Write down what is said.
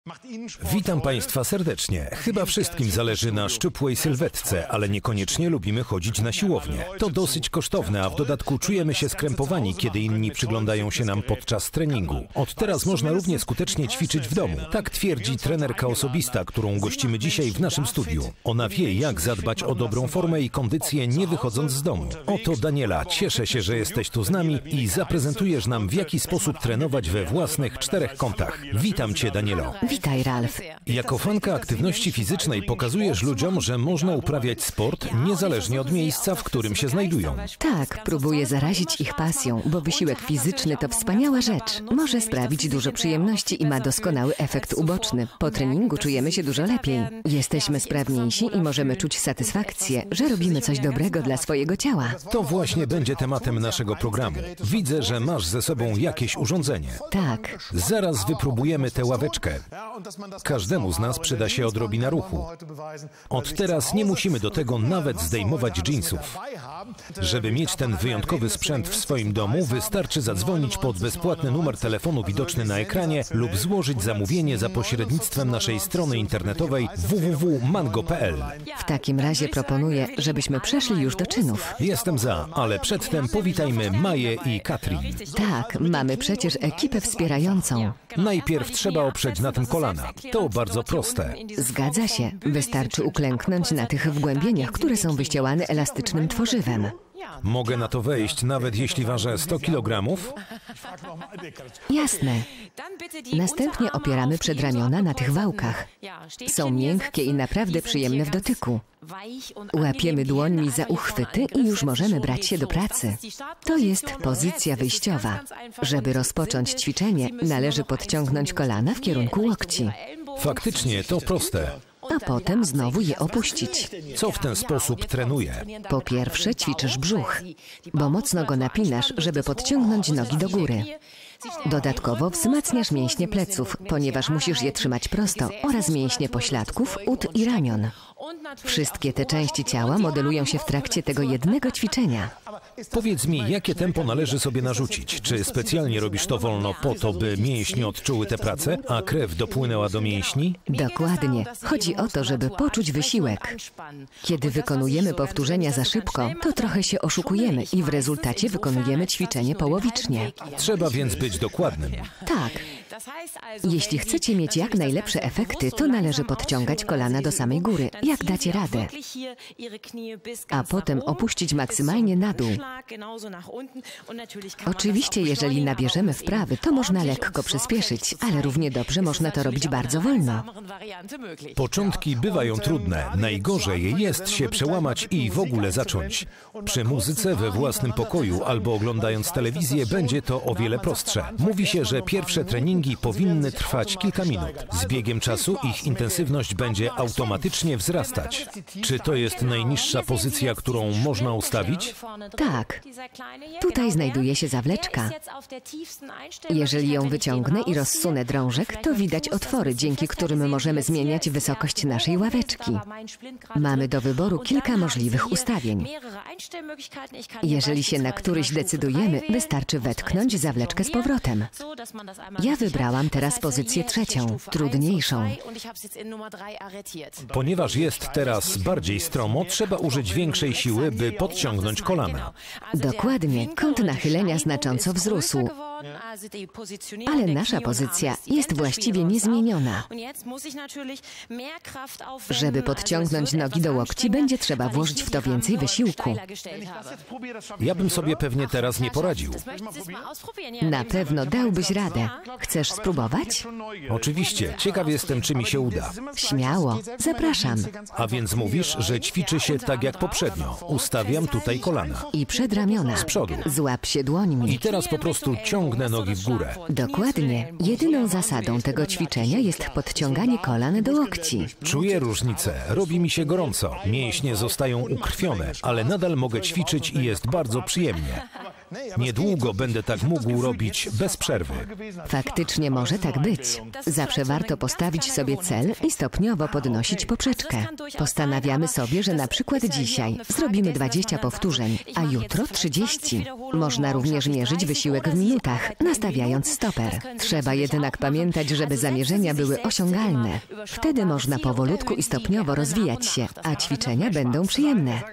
Witam Państwa serdecznie. Chyba wszystkim zależy na szczupłej sylwetce, ale niekoniecznie lubimy chodzić na siłownię. To dosyć kosztowne, a w dodatku czujemy się skrępowani, kiedy inni przyglądają się nam podczas treningu. Od teraz można równie skutecznie ćwiczyć w domu. Tak twierdzi trenerka osobista, którą gościmy dzisiaj w naszym studiu. Ona wie, jak zadbać o dobrą formę i kondycję, nie wychodząc z domu. Oto Daniela. Cieszę się, że jesteś tu z nami i zaprezentujesz nam, w jaki sposób trenować we własnych 4 kątach. Witam Cię, Danielo. Witaj, Ralf. Jako fanka aktywności fizycznej pokazujesz ludziom, że można uprawiać sport niezależnie od miejsca, w którym się znajdują. Tak, próbuję zarazić ich pasją, bo wysiłek fizyczny to wspaniała rzecz. Może sprawić dużo przyjemności i ma doskonały efekt uboczny. Po treningu czujemy się dużo lepiej. Jesteśmy sprawniejsi i możemy czuć satysfakcję, że robimy coś dobrego dla swojego ciała. To właśnie będzie tematem naszego programu. Widzę, że masz ze sobą jakieś urządzenie. Tak. Zaraz wypróbujemy tę ławeczkę. Każdemu z nas przyda się odrobina ruchu. Od teraz nie musimy do tego nawet zdejmować dżinsów. Żeby mieć ten wyjątkowy sprzęt w swoim domu, wystarczy zadzwonić pod bezpłatny numer telefonu widoczny na ekranie lub złożyć zamówienie za pośrednictwem naszej strony internetowej www.mango.pl. W takim razie proponuję, żebyśmy przeszli już do czynów. Jestem za, ale przedtem powitajmy Maję i Katrin. Tak, mamy przecież ekipę wspierającą. Najpierw trzeba oprzeć na tym kolana. To bardzo proste. Zgadza się. Wystarczy uklęknąć na tych wgłębieniach, które są wyścielane elastycznym tworzywem. Mogę na to wejść, nawet jeśli ważę 100 kg? Jasne. Następnie opieramy przedramiona na tych wałkach. Są miękkie i naprawdę przyjemne w dotyku. Łapiemy dłońmi za uchwyty i już możemy brać się do pracy. To jest pozycja wyjściowa. Żeby rozpocząć ćwiczenie, należy podciągnąć kolana w kierunku łokci. Faktycznie, to proste. A potem znowu je opuścić. Co w ten sposób trenuję? Po pierwsze ćwiczysz brzuch, bo mocno go napinasz, żeby podciągnąć nogi do góry. Dodatkowo wzmacniasz mięśnie pleców, ponieważ musisz je trzymać prosto, oraz mięśnie pośladków, ud i ramion. Wszystkie te części ciała modelują się w trakcie tego jednego ćwiczenia. Powiedz mi, jakie tempo należy sobie narzucić? Czy specjalnie robisz to wolno po to, by mięśnie odczuły tę pracę, a krew dopłynęła do mięśni? Dokładnie. Chodzi o to, żeby poczuć wysiłek. Kiedy wykonujemy powtórzenia za szybko, to trochę się oszukujemy i w rezultacie wykonujemy ćwiczenie połowicznie. Trzeba więc być dokładnym. Tak. Jeśli chcecie mieć jak najlepsze efekty, to należy podciągać kolana do samej góry, jak dacie radę, a potem opuścić maksymalnie na dół. Oczywiście, jeżeli nabierzemy wprawy, to można lekko przyspieszyć, ale równie dobrze można to robić bardzo wolno. Początki bywają trudne. Najgorzej jest się przełamać i w ogóle zacząć. Przy muzyce we własnym pokoju albo oglądając telewizję będzie to o wiele prostsze. Mówi się, że pierwsze treningi powinny trwać kilka minut. Z biegiem czasu ich intensywność będzie automatycznie wzrastać. Czy to jest najniższa pozycja, którą można ustawić? Tak. Tutaj znajduje się zawleczka. Jeżeli ją wyciągnę i rozsunę drążek, to widać otwory, dzięki którym możemy zmieniać wysokość naszej ławeczki. Mamy do wyboru kilka możliwych ustawień. Jeżeli się na któryś decydujemy, wystarczy wetknąć zawleczkę z powrotem. Ja wybrałam teraz pozycję trzecią, trudniejszą. Ponieważ jest teraz bardziej stromo, trzeba użyć większej siły, by podciągnąć kolana. Dokładnie, kąt nachylenia znacząco wzrósł. Ale nasza pozycja jest właściwie niezmieniona. Żeby podciągnąć nogi do łokci, będzie trzeba włożyć w to więcej wysiłku. Ja bym sobie pewnie teraz nie poradził. Na pewno dałbyś radę. Chcesz spróbować? Oczywiście. Ciekaw jestem, czy mi się uda. Śmiało. Zapraszam. A więc mówisz, że ćwiczy się tak jak poprzednio. Ustawiam tutaj kolana. I przedramiona. Z przodu. Złap się dłońmi. I teraz po prostu ciągnę nogi w górę. Dokładnie. Jedyną zasadą tego ćwiczenia jest podciąganie kolan do łokci. Czuję różnicę. Robi mi się gorąco. Mięśnie zostają ukrwione, ale nadal mogę ćwiczyć i jest bardzo przyjemnie. Niedługo będę tak mógł robić bez przerwy. Faktycznie może tak być. Zawsze warto postawić sobie cel i stopniowo podnosić poprzeczkę. Postanawiamy sobie, że na przykład dzisiaj zrobimy 20 powtórzeń, a jutro 30. Można również mierzyć wysiłek w minutach, nastawiając stoper. Trzeba jednak pamiętać, żeby zamierzenia były osiągalne. Wtedy można powolutku i stopniowo rozwijać się, a ćwiczenia będą przyjemne.